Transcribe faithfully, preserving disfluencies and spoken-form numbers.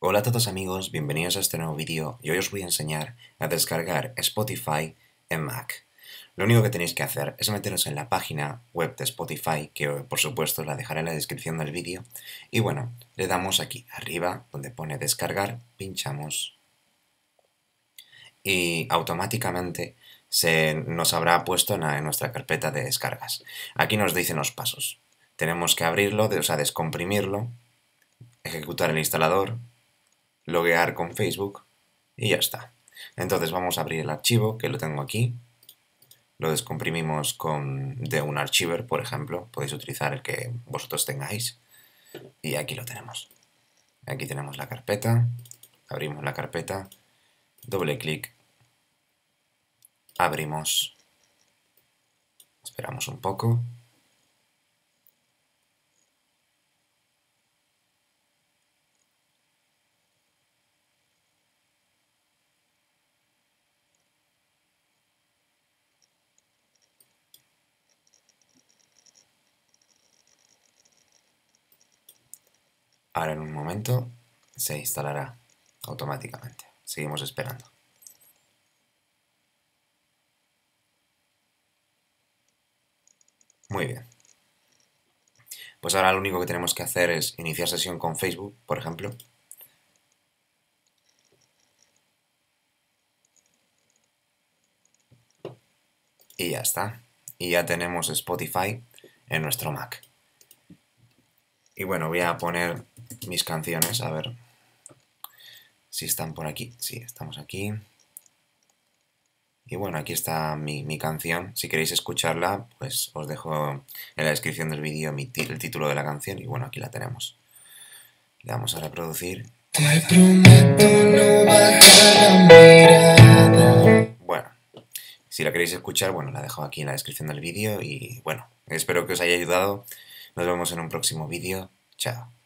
Hola a todos amigos, bienvenidos a este nuevo vídeo y hoy os voy a enseñar a descargar Spotify en Mac. Lo único que tenéis que hacer es meteros en la página web de Spotify, que por supuesto la dejaré en la descripción del vídeo, y bueno, le damos aquí arriba donde pone descargar, pinchamos y automáticamente se nos habrá puesto en, la- en nuestra carpeta de descargas. Aquí nos dicen los pasos. Tenemos que abrirlo, o sea, descomprimirlo, ejecutar el instalador, loguear con Facebook y ya está. Entonces vamos a abrir el archivo, que lo tengo aquí. Lo descomprimimos con, de un archiver, por ejemplo. Podéis utilizar el que vosotros tengáis. Y aquí lo tenemos. Aquí tenemos la carpeta. Abrimos la carpeta. Doble clic. Abrimos. Esperamos un poco. Ahora en un momento se instalará automáticamente. Seguimos esperando. Muy bien. Pues ahora lo único que tenemos que hacer es iniciar sesión con Facebook, por ejemplo. Y ya está. Y ya tenemos Spotify en nuestro Mac. Y bueno, voy a poner mis canciones, a ver si están por aquí. Sí, estamos aquí. Y bueno, aquí está mi, mi canción. Si queréis escucharla, pues os dejo en la descripción del vídeo mi ti- el título de la canción. Y bueno, aquí la tenemos. Le damos a reproducir. Te prometo no bajar la mirada. Bueno, si la queréis escuchar, bueno, la dejo aquí en la descripción del vídeo. Y bueno, espero que os haya ayudado. Nos vemos en un próximo vídeo. Chao.